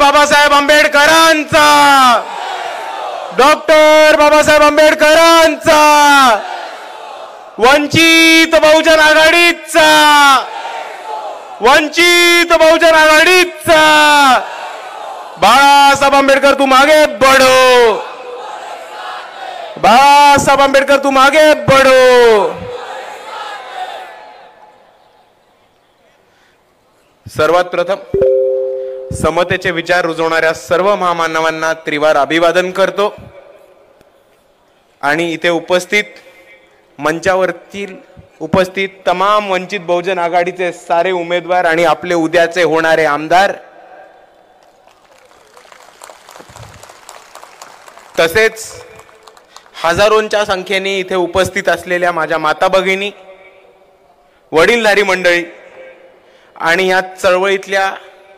बाबासाहेब आंबेडकरांचा, डॉक्टर बाबासाहेब आंबेडकरांचा, वंचित बहुजन आघाडीचा, वंचित बहुजन आघाडीचा। बाळासाहेब आंबेडकर तुम आगे बढ़ो, बाळासाहेब आंबेडकर तुम आगे बढ़ो। सर्वात प्रथम समतेचे विचार रुजवणाऱ्या सर्व महामानवांना त्रिवार अभिवादन करतो आणि इथे उपस्थित मंचावरतील उपस्थित तमाम वंचित बहुजन आघाडीचे सारे उमेदवार आणि आपले उद्याचे होणारे आमदार, तसेच हजारोंच्या संख्येने इथे उपस्थित असलेल्या माझ्या माता भगिनी, वडीलधारी मंडळी आणि या चळवळीतल्या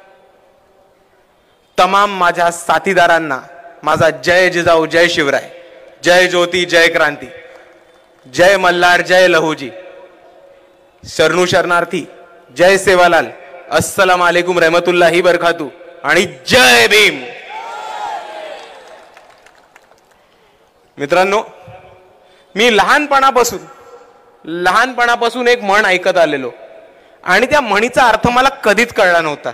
तमाम माझ्या साथीदारांना माझा जय जिजाऊ, जय शिवराय, जय ज्योती, जय क्रांती, जय मल्हार, जय लहूजी, शरणू शरणार्थी, जय सेवालाल, अस्सलाम वालेकुम रहमतुल्लाही बरकातू आणि जय भीम। मित्रांनो, मी लहानपणापासून एक म्हण ऐकत आलेलो आणि त्या म्हणीचा अर्थ मला कधीच कळला नव्हता,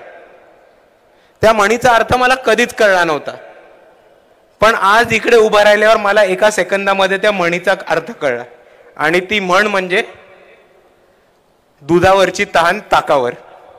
पण आज इकडे उभा राहिल्यावर मला एका सेकंदामध्ये त्या म्हणीचा अर्थ कळला आणि ती म्हण म्हणजे दुधावरची तहान ताकावर।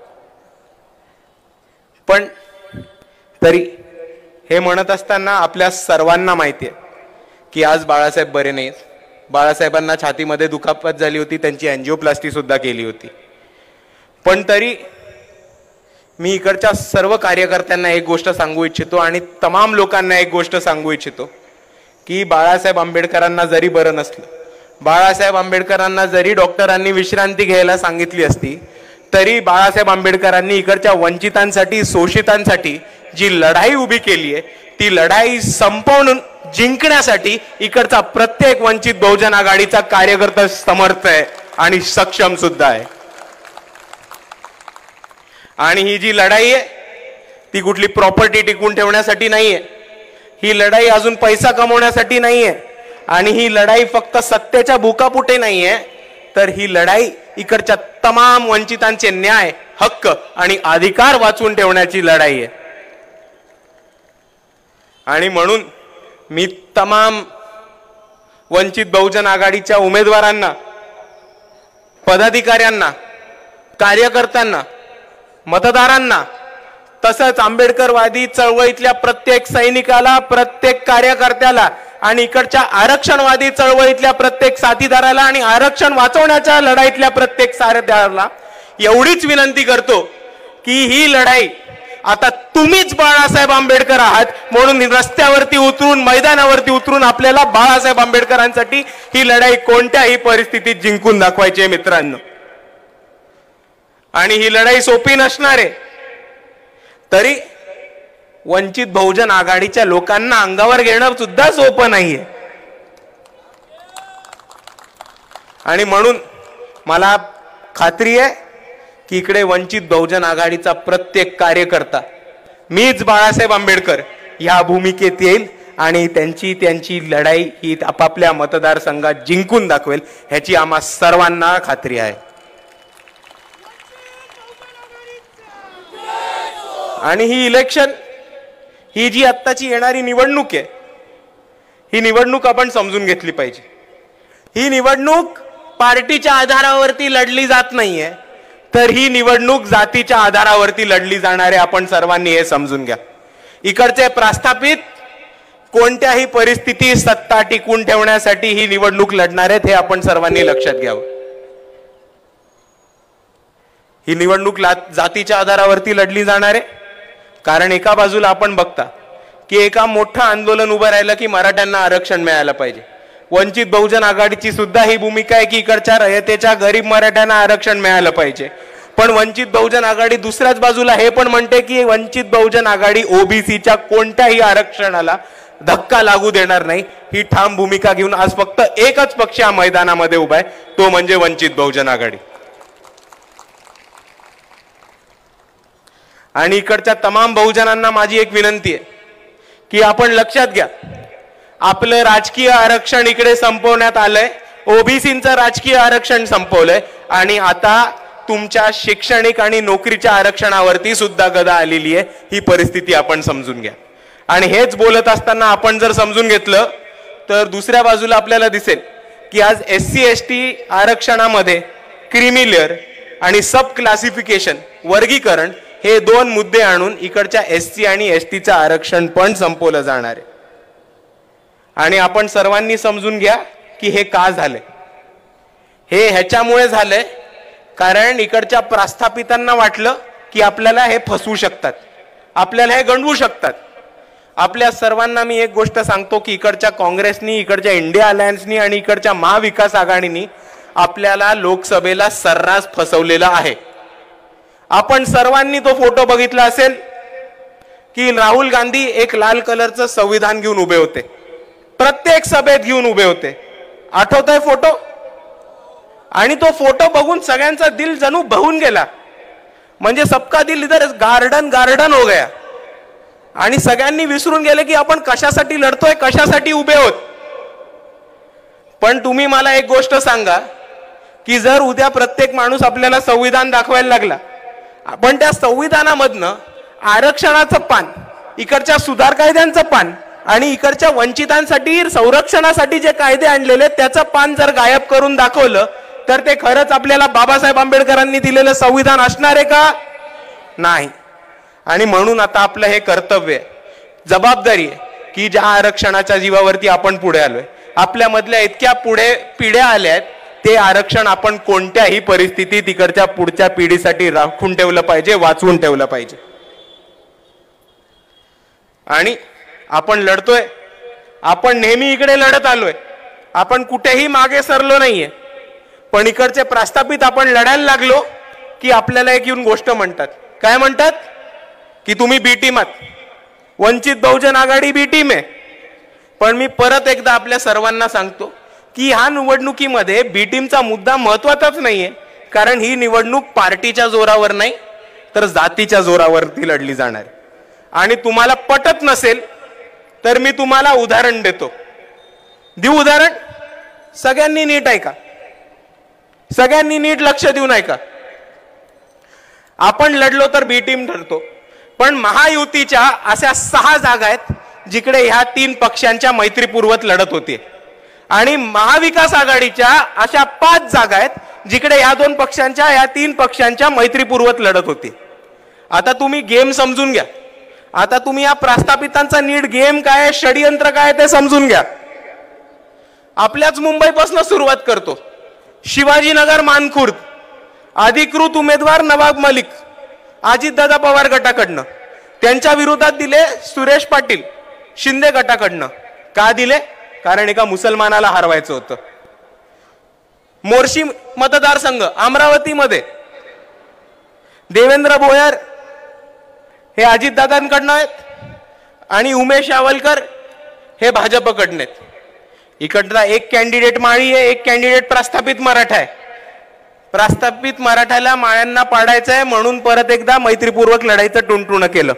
पण तरी हे म्हणत असताना आपल्या सर्वांना माहिती आहे की आज बाळासाहेब बरे नाहीत। बाळासाहेबांना छातीमध्ये दुखापत झाली होती, त्यांची अँजिओप्लास्टी सुद्धा केली होती। पण तरी मी इकडच्या सर्व कार्यकर्त्यांना एक गोष्ट सांगू इच्छितो आणि तमाम लोकांना एक गोष्ट सांगू इच्छितो की बाळासाहेब आंबेडकरांना जरी बरं नसलं, बाळासाहेब आंबेडकरांना जरी डॉक्टरांनी विश्रांती घ्यायला सांगितली असती, तरी बाळासाहेब आंबेडकरांनी इकडच्या वंचितांसाठी, शोषितांसाठी जी लढाई उभी केली आहे, ती लढाई संपवून जिंकण्यासाठी इकडचा प्रत्येक वंचित बहुजन आघाडीचा कार्यकर्ता समर्थ आहे आणि सक्षम सुद्धा आहे। आणि ही जी लढाई आहे ती कुठली प्रॉपर्टी टिकवून ठेवण्यासाठी नाहीये, ही लढाई अजून पैसा कमवण्यासाठी नाहीये आणि ही लढाई फक्त सत्तेच्या भुकापुटे नाहीये, तर ही लढाई इकडच्या तमाम वंचितांचे न्याय, हक्क आणि अधिकार वाचवून ठेवण्याची लढाई आहे। आणि म्हणून मी तमाम वंचित बहुजन आघाडीच्या उमेदवारांना, पदाधिकाऱ्यांना, कार्यकर्त्यांना, मतदारांना, तसंच आंबेडकरवादी चळवळीतल्या प्रत्येक सैनिकाला, प्रत्येक कार्यकर्त्याला आणि इकडच्या आरक्षणवादी चळवळीतल्या प्रत्येक साथीदाराला आणि आरक्षण वाचवण्याच्या लढाईतल्या प्रत्येक साथीदाराला एवढीच विनंती करतो की ही लढाई आता तुम्हीच बाळासाहेब आंबेडकर आहात, म्हणून रस्त्यावरती उतरून, मैदानावरती उतरून आपल्याला बाळासाहेब आंबेडकरांसाठी ही लढाई कोणत्याही परिस्थितीत जिंकून दाखवायची आहे मित्रांनो। आणि ही लढाई सोपी नसणार आहे, तरी वंचित बहुजन आघाडीच्या लोकांना अंगावर घेणं सुद्धा सोपं नाहीये। आणि म्हणून मला खात्री आहे की इकडे वंचित बहुजन आघाडीचा प्रत्येक कार्यकर्ता मीच बाळासाहेब आंबेडकर या भूमिकेत येईल आणि त्यांची लढाई ही आपापल्या मतदारसंघात जिंकून दाखवेल, ह्याची आम्हा सर्वांना खात्री आहे। आणि ही इलेक्शन, ही जी आत्ताची येणारी निवडणूक आहे, ही निवडणूक आपण समजून घेतली पाहिजे। ही निवडणूक पार्टीच्या आधारावरती लढली जात नाहीये, तर ही निवडणूक जातीच्या आधारावरती लढली जाणार आहे। आपण सर्वांनी हे समजून घ्या। इकडचे प्रस्थापित कोणत्याही परिस्थितीत सत्ता टिकवून ठेवण्यासाठी ही निवडणूक लढणार आहेत, हे आपण सर्वांनी लक्षात घ्यावं। ही निवडणूक जातीच्या आधारावरती लढली जाणार आहे, कारण एका बाजूला आपण बघता की एका मोठं आंदोलन उभं राहिलं की मराठ्यांना आरक्षण मिळालं पाहिजे। वंचित बहुजन आघाडीची सुद्धा ही भूमिका आहे की इकडच्या रयतेच्या गरीब मराठ्यांना आरक्षण मिळालं पाहिजे। पण वंचित बहुजन आघाडी दुसऱ्याच बाजूला हे पण म्हणते की वंचित बहुजन आघाडी ओबीसीच्या कोणत्याही आरक्षणाला धक्का लागू देणार नाही। ही ठाम भूमिका घेऊन आज फक्त एकच पक्ष या मैदानामध्ये उभा आहे, तो म्हणजे वंचित बहुजन आघाडी। आणि इकडच्या तमाम बहुजनांना माझी एक विनंती आहे की आपण लक्षात घ्या, आपलं राजकीय आरक्षण इकडे संपवण्यात आलंय, ओबीसीचं राजकीय आरक्षण संपवलंय आणि आता तुमच्या शैक्षणिक आणि नोकरीच्या आरक्षणावरती सुद्धा गदा आलेली आहे. ही परिस्थिती आपण समजून घ्या. आणि हेच बोलत असताना आपण जर समजून घेतलं तर दुसऱ्या बाजूला आपल्याला दिसेल की आज SC ST आरक्षणामध्ये क्रिमी लेअर आणि सब क्लासिफिकेशन वर्गीकरण हे दोन मुद्दे आणून इकडच्या SC आणि STचं आरक्षण पण संपवलं जाणार आहे. आणि आपण सर्वांनी समजून घ्या की हे का झाले. हे ह्याच्यामुळे झालंय कारण इकडच्या प्रस्थापितांना वाटलं की आपल्याला हे फसवू शकतात, आपल्याला हे गंडवू शकतात. आपल्या सर्वांना मी एक गोष्ट सांगतो की इकडच्या काँग्रेसनी, इकडच्या इंडिया अलायन्सनी आणि इकडच्या महाविकास आघाडीनी आपल्याला लोकसभेला सर्रास फसवलेला आहे. आपण सर्वांनी तो फोटो बघितला असेल की राहुल गांधी एक लाल कलरचं संविधान घेऊन उभे होते, प्रत्येक सभेत घेऊन उभे होते. आठवतोय फोटो? आणि तो फोटो बघून सगळ्यांचा दिल जणू बहून गेला, म्हणजे सबका दिल इधर गार्डन गार्डन हो गया. आणि सगळ्यांनी विसरून गेले की आपण कशासाठी लढतोय, कशासाठी उभे होत. पण तुम्ही मला एक गोष्ट सांगा की जर उद्या प्रत्येक माणूस आपल्याला संविधान दाखवायला लागला, पण त्या संविधानामधनं आरक्षणाचं पान, इकडच्या सुधार कायद्यांचं पान आणि इकडच्या वंचितांसाठी संरक्षणासाठी जे कायदे आणलेले त्याचं पान जर गायब करून दाखवलं तर ते खरंच आपल्याला बाबासाहेब आंबेडकरांनी दिलेलं संविधान असणार आहे का? नाही. आणि म्हणून आता आपलं हे कर्तव्य आहे, जबाबदारी आहे की ज्या आरक्षणाच्या जीवावरती आपण पुढे आलोय, आपल्या मधल्या इतक्या पुढे पिढ्या आल्या आहेत, ते आरक्षण आपण कोणत्याही परिस्थितीत इकडच्या पुढच्या पिढीसाठी राखून ठेवलं पाहिजे, वाचवून ठेवलं पाहिजे. आणि आपण लढतोय, आपण नेहमी इकडे लढत आलोय, आपण कुठेही मागे सरलो नाहीये. पण इकडचे प्रस्थापित आपण लढायला लागलो की आपल्याला एक येऊन गोष्ट म्हणतात. काय म्हणतात? की तुम्ही बी टीम आहात, वंचित बहुजन आघाडी बी टीम आहे. पण मी परत एकदा आपल्या सर्वांना सांगतो की ह्या निवडणुकीमध्ये बी टीमचा मुद्दा महत्वाचाच नाहीये, कारण ही निवडणूक पार्टीच्या जोरावर नाही तर जातीच्या जोरावरती लढली जाणार. आणि तुम्हाला पटत नसेल तर मी तुम्हाला उदाहरण देतो. देऊ उदाहरण? सगळ्यांनी नीट ऐका, सगळ्यांनी नीट लक्ष देऊन ऐका. आपण लढलो तर बी टीम ठरतो, पण महायुतीच्या अशा 6 जागा आहेत जिकडे ह्या 3 पक्षांच्या मैत्रीपूर्वक लढत होती, आणि महाविकास आघाडीच्या अशा 5 जागा आहेत जिकडे ह्या 2 पक्षांच्या, ह्या 3 पक्षांच्या मैत्रीपूर्वक लढत होती. आता तुम्ही गेम समजून घ्या. आता तुम्ही या प्रस्थापितांचा नीट गेम काय, षडयंत्र काय ते समजून घ्या. आपल्याच मुंबईपासून सुरुवात करतो. शिवाजीनगर मानखुर्द, अधिकृत उमेदवार नवाब मलिक अजितदादा पवार गटाकडनं, त्यांच्या विरोधात दिले सुरेश पाटील शिंदे गटाकडनं. का दिले? कारण एका मुसलमानाला हरवायचं होतं. मोर्शी मतदारसंघ अमरावतीमध्ये देवेंद्र भोयर हे अजितदादांकडनं आहेत आणि उमेश यावलकर हे भाजपकडनं आहेत. इकडचा एक कॅन्डिडेट माळी आहे, एक कॅन्डिडेट प्रस्थापित मराठा आहे. प्रस्थापित मराठ्याला माळ्यांना पाडायचं आहे म्हणून परत एकदा मैत्रीपूर्वक लढाईचं टुणटुण केलं.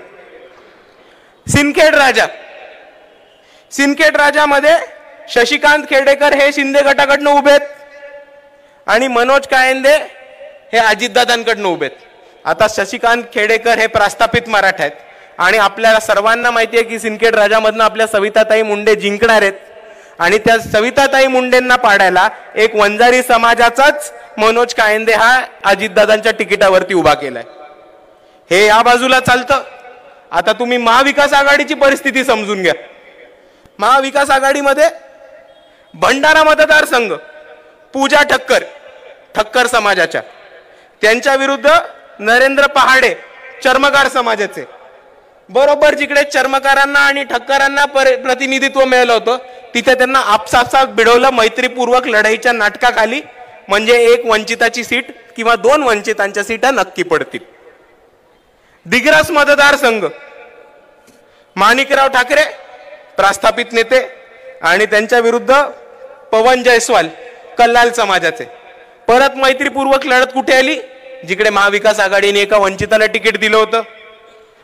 सिंदखेड राजामध्ये शशिकांत खेडेकर हे शिंदे गटाकडनं उभे आहेत आणि मनोज कायंदे हे अजितदादांकडनं उभे आहेत. आता शशिकांत खेडेकर हे प्रस्थापित मराठा आहेत आणि आपल्याला सर्वांना माहिती आहे की सिंदखेड राजामधनं आपल्या सविताताई मुंडे जिंकणार आहेत, आणि त्या सविताताई मुंडेंना पाडायला एक वंजारी समाजाचाच मनोज कायंदे हा अजितदादांच्या तिकिटावरती उभा केलाय. हे या बाजूला चालतं. आता तुम्ही महाविकास आघाडीची परिस्थिती समजून घ्या. महाविकास आघाडीमध्ये भंडारा मतदारसंघ, पूजा ठक्कर समाजाच्या, त्यांच्या विरुद्ध नरेंद्र पहाडे चर्मकार समाजाचे. बरोबर जिकडे चर्मकारांना आणि ठक्करांना प्रतिनिधित्व मिळालं होतं तिथे त्यांना आपसात भिडवलं मैत्रीपूर्वक लढाईच्या नाटकाखाली, म्हणजे एक वंचिताची सीट किंवा 2 वंचितांच्या सीटा नक्की पडतील. दिग्रस मतदारसंघ, माणिकराव ठाकरे प्रस्थापित नेते आणि त्यांच्या विरुद्ध पवन जयस्वाल कल्लाल समाजाचे. परत मैत्रीपूर्वक लढत कुठे आली? जिकडे महाविकास आघाडीने एका वंचिताला तिकीट दिलं होतं.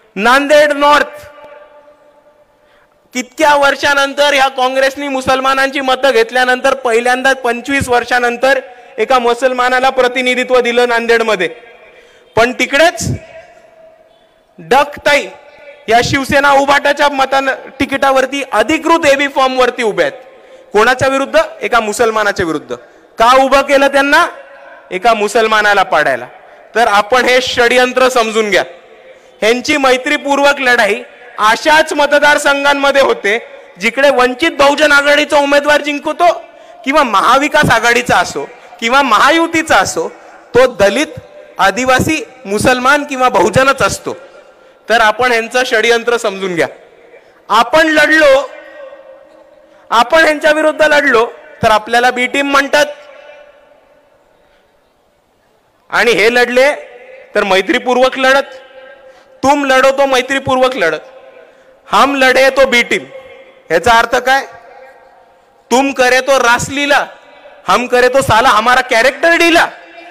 नांदेड नॉर्थ कितक्या वर्षानंतर ह्या काँग्रेसनी मुसलमानांची मतं घेतल्यानंतर पहिल्यांदा 25 वर्षानंतर एका मुसलमानाला प्रतिनिधित्व दिलं नांदेडमध्ये. पण तिकडेच डकताई या शिवसेना उभाटाच्या तिकिटावरती अधिकृत एबी फॉर्म वरती उभे आहेत. कोणाच्या विरुद्ध? एका मुसलमानाच्या विरुद्ध. का उभं केलं त्यांना? एका मुसलमानाला पाडायला. तर आपण हे षडयंत्र समजून घ्या. ह्यांची मैत्रीपूर्वक लढाई अशाच मतदारसंघांमध्ये होते जिकडे वंचित बहुजन आघाडीचा उमेदवार जिंकतो किंवा महाविकास आघाडीचा असो किंवा महायुतीचा असो, तो दलित, आदिवासी, मुसलमान किंवा बहुजनच असतो. तर आपण ह्यांचं षडयंत्र समजून घ्या. आपण लढलो, आपण ह्यांच्या विरुद्ध लढलो तर आपल्याला बी टीम म्हणतात, आणि हे लढले तर मैत्रीपूर्वक लढत. तुम लढो तो मैत्रीपूर्वक लढत, हम लढे तो बी टीम. याचा अर्थ काय? तुम करे तो रासलीला, हम करे तो साला हमारा कैरेक्टर डीला.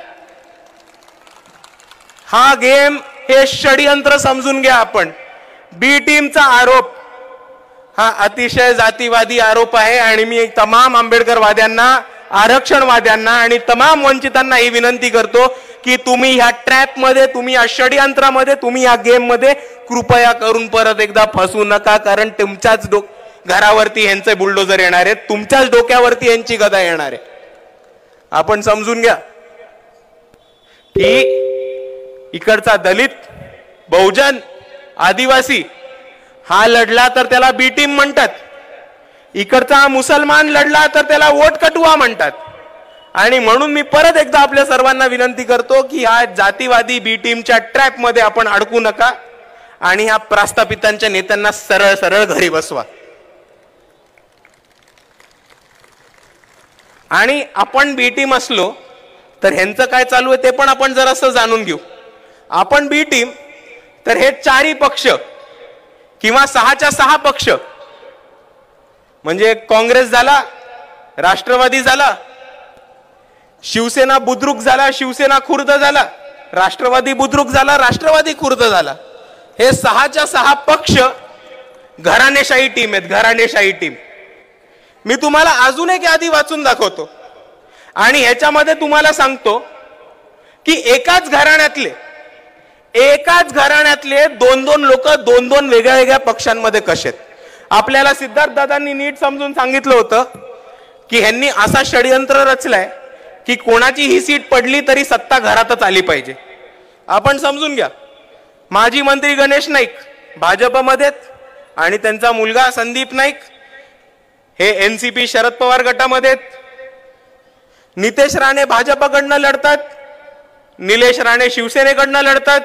हा गेम, हे षडयंत्र समजून घ्या आपण. बी टीमचा आरोप हा अतिशय जातीवादी आरोप आहे. आणि मी तमाम आंबेडकरवाद्यांना, आरक्षणवाद्यांना आणि तमाम वंचितांना ही विनंती करतो की तुम्ही ह्या ट्रॅप मध्ये, तुम्ही या षडयंत्रामध्ये, तुम्ही या गेम मध्ये कृपया करून परत एकदा फसू नका. कारण तुमच्याच घरावरती यांचे बुलडोजर येणार आहेत, तुमच्याच डोक्यावरती यांची गदा येणार आहे. आपण समजून घ्या की इकडचा दलित, बहुजन, आदिवासी हा लढला तर त्याला बी टीम म्हणतात. इकडचा मुसलमान लढला तर त्याला वोट कटुआ म्हणतात. आणि म्हणून मी परत एकदा आपल्या सर्वांना विनंती करतो की ह्या जातीवादी बी टीमच्या ट्रॅप मध्ये आपण अडकू नका आणि ह्या प्रस्थापितांच्या नेत्यांना सरळ सरळ घरी बसवा. आणि आपण बी टीम असलो तर ह्यांचं काय चालू आहे ते पण आपण जरासं जाणून घेऊ. आपण बी टीम तर हे चारही पक्ष किंवा 6च्या 6 पक्ष, म्हणजे काँग्रेस झाला, राष्ट्रवादी झाला, शिवसेना बुद्रुक झाला, शिवसेना खुर्द झाला, राष्ट्रवादी बुद्रुक झाला, राष्ट्रवादी खुर्द झाला, हे 6च्या 6 पक्ष घराणेशाही टीम आहेत. घराणेशाही टीम. मी तुम्हाला अजून एक यादी वाचून दाखवतो आणि ह्याच्यामध्ये तुम्हाला सांगतो की एकाच घराण्यातले 2-2 लोक 2-2 वेगळ्या वेगळ्या पक्षांमध्ये कसे आहेत. आपल्याला सिद्धार्थ दादांनी नीट समजून सांगितलं होतं की ह्यांनी असा षडयंत्र रचलाय की कोणाची ही सीट पडली तरी सत्ता घरातच आली पाहिजे. आपण समजून घ्या. माजी मंत्री गणेश नाईक भाजपमध्ये आणि त्यांचा मुलगा संदीप नाईक हे एनसीपी शरद पवार गटामध्ये. नितेश राणे भाजपकडनं लढतात, निलेश राणे शिवसेनेकडनं लढतात,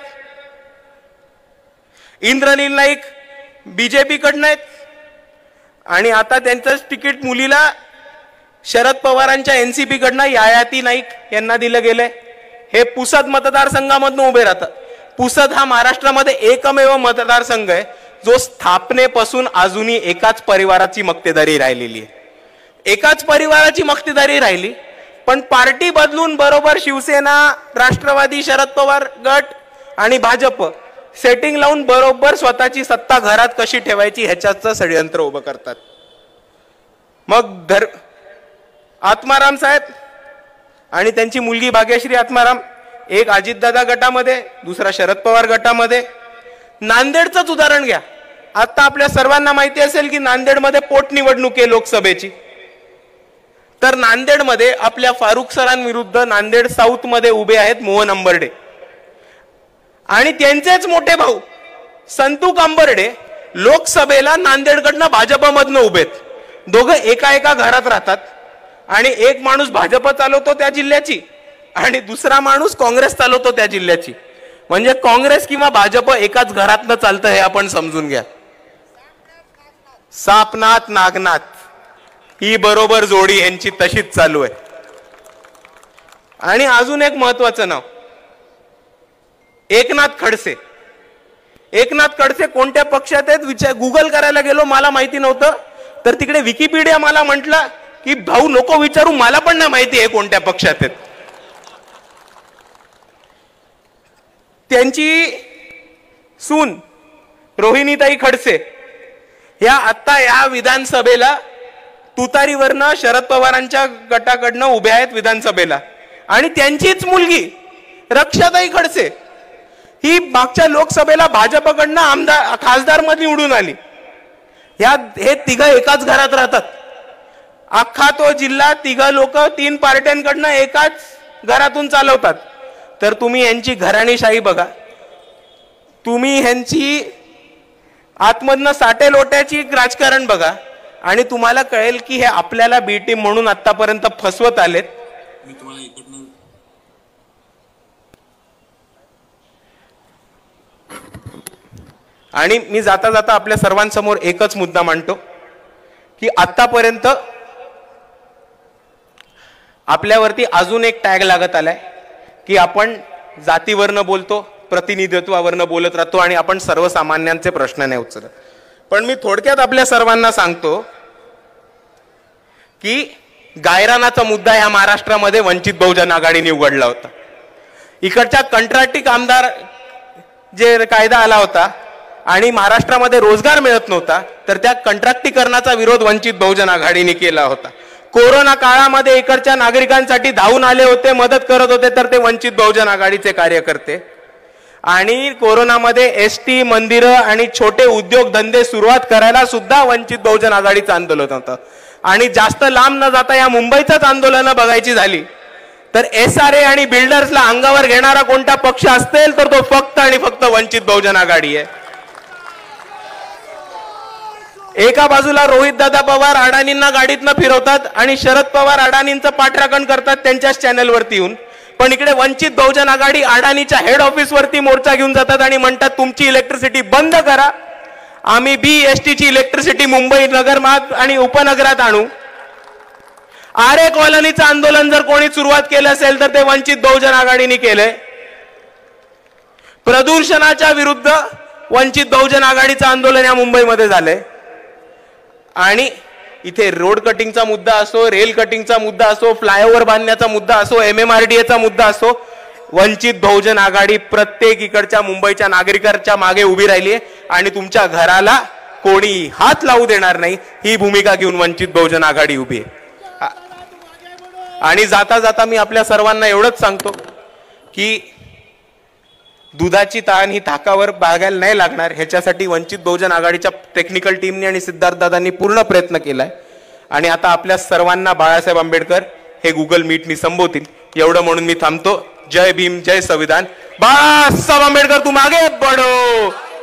इंद्रनील नाईक बीजेपी कडनं आहेत आणि आता त्यांचं तिकीट मुलीला शरद पवारांच्या एनसीपी कडनं यायाती नाईक यांना दिलं गेलंय. हे पुसद मतदारसंघामधून उभे राहतात. पुसद हा महाराष्ट्रामध्ये एकमेव मतदारसंघ आहे जो स्थापनेपासून अजूनही एकाच परिवाराची मक्तेदारी राहिलेली आहे. एकाच परिवाराची मक्तेदारी राहिली, पण पार्टी बदलून बरोबर शिवसेना, राष्ट्रवादी, शरद पवार गट आणि भाजप सेटिंग लावून बरोबर स्वतःची सत्ता घरात कशी ठेवायची ह्याच्याचं षडयंत्र उभं करतात. मग आत्माराम साहेब आणि त्यांची मुलगी भाग्यश्री आत्माराम, एक अजितदादा गटामध्ये, दुसरा शरद पवार गटामध्ये. नांदेडचंच उदाहरण घ्या. आता आपल्या सर्वांना माहिती असेल की नांदेडमध्ये पोटनिवडणूक आहे लोकसभेची. तर नांदेडमध्ये आपल्या फारुख सरांविरुद्ध नांदेड साऊथ मध्ये उभे आहेत मोहन अंबर्डे आणि त्यांचेच मोठे भाऊ संतू कांबर्डे लोकसभेला नांदेडकडनं भाजपमधनं उभेत. दोघं एका घरात राहतात आणि एक माणूस भाजप चालवतो त्या जिल्ह्याची आणि दुसरा माणूस काँग्रेस चालवतो त्या जिल्ह्याची. म्हणजे काँग्रेस किंवा भाजप एकाच घरातनं चालतं हे आपण समजून घ्या. सापनाथ नागनाथ ही बरोबर जोडी यांची तशीच चालू आहे. आणि अजून एक महत्वाचं नाव एकनाथ खडसे. एकनाथ खडसे कोणत्या पक्षात आहेत गुगल करायला गेलो, मला माहिती नव्हतं. तर तिकडे विकिपीडिया मला म्हटलं की भाऊ नको विचारू, मला पण नाही माहिती आहे कोणत्या पक्षात आहेत. त्यांची सून रोहिणीताई खडसे या आता या विधानसभेला तुतारीवरनं शरद पवारांच्या गटाकडनं उभ्या आहेत विधानसभेला, आणि त्यांचीच मुलगी रक्षाताई खडसे ही मागच्या लोकसभेला भाजपकडनं आमदार खासदार मध्ये निवडून आली. हे तिघं एकाच घरात राहतात. अख्खा तो जिल्हा तिघं लोक 3 पार्ट्यांकडनं एकाच घरातून चालवतात. तर तुम्ही यांची घराणीशाही बघा, तुम्ही ह्यांची आतमधनं साठे लोट्याची राजकारण बघा, आणि तुम्हाला कळेल की हे आपल्याला बी टीम म्हणून आतापर्यंत फसवत आलेत. आणि मी जाता जाता आपल्या सर्वांसमोर एकच मुद्दा मांडतो की आतापर्यंत आपल्यावरती अजून एक टॅग लागत आलाय की आपण जातीवरनं बोलतो, प्रतिनिधित्वावरनं बोलत राहतो आणि आपण सर्वसामान्यांचे प्रश्न नाही उचलत. पण मी थोडक्यात आपल्या सर्वांना सांगतो की गायरानाचा मुद्दा ह्या महाराष्ट्रामध्ये वंचित बहुजन आघाडीने उघडला होता. इकडच्या कंत्राटी कामदार जे कायदा आला होता आणि महाराष्ट्रामध्ये रोजगार मिळत नव्हता, तर त्या कंत्राटीकरणाचा विरोध वंचित बहुजन आघाडीने केला होता. कोरोना काळामध्ये इकडच्या नागरिकांसाठी धावून आले होते, मदत करत होते, तर ते वंचित बहुजन आघाडीचे कार्यकर्ते. आणि कोरोनामध्ये एसटी, मंदिरं आणि छोटे उद्योग धंदे सुरुवात करायला सुद्धा वंचित बहुजन आघाडीचं आंदोलन होतं. आणि जास्त लांब न जाता या मुंबईचंच आंदोलन बघायची झाली तर SRA आणि बिल्डर्सला अंगावर घेणारा कोणता पक्ष असेल तर तो फक्त आणि फक्त वंचित बहुजन आघाडी आहे. एका बाजूला रोहित दादा पवार अडाणींना गाडीतनं फिरवतात आणि शरद पवार अडाणींचं पाठराखण करतात त्यांच्याच चॅनलवरती येऊन, पण इकडे वंचित बहुजन आघाडी अडाणीच्या हेड ऑफिस वरती मोर्चा घेऊन जातात आणि म्हणतात तुमची इलेक्ट्रिसिटी बंद करा, आम्ही BEST ची इलेक्ट्रिसिटी मुंबई नगरमार्ग आणि उपनगरात आणू. आरे कॉलनीचं आंदोलन जर कोणी सुरुवात केलं असेल तर ते वंचित बहुजन आघाडीने केलंय. प्रदूषणाच्या विरुद्ध वंचित बहुजन आघाडीचं आंदोलन या मुंबईमध्ये झालंय. आणि इथे रोड कटिंगचा मुद्दा असो, रेल कटिंगचा मुद्दा असो, फ्लायओव्हर बांधण्याचा मुद्दा असो, MMRDAचा मुद्दा असो, वंचित बहुजन आघाडी प्रत्येक इकडच्या मुंबईच्या नागरिकांच्या मागे उभी राहिली आहे आणि तुमच्या घराला कोणी हात लावू देणार नाही ही भूमिका घेऊन वंचित बहुजन आघाडी उभी आहे. आणि जाता जाता मी आपल्या सर्वांना एवढंच सांगतो की दुधाची तहान ही ताकावर बागायला नाही लागणार, ह्याच्यासाठी वंचित बहुजन आघाडीच्या टेक्निकल टीमने आणि सिद्धार्थ दादांनी पूर्ण प्रयत्न केलाय. आणि आता आपल्या सर्वांना बाळासाहेब आंबेडकर हे गुगल मीटनी संबोधतील एवढं म्हणून मी थांबतो. जय भीम, जय संविधान. बाळासाहेब आंबेडकर तुम आगे बढ़ो.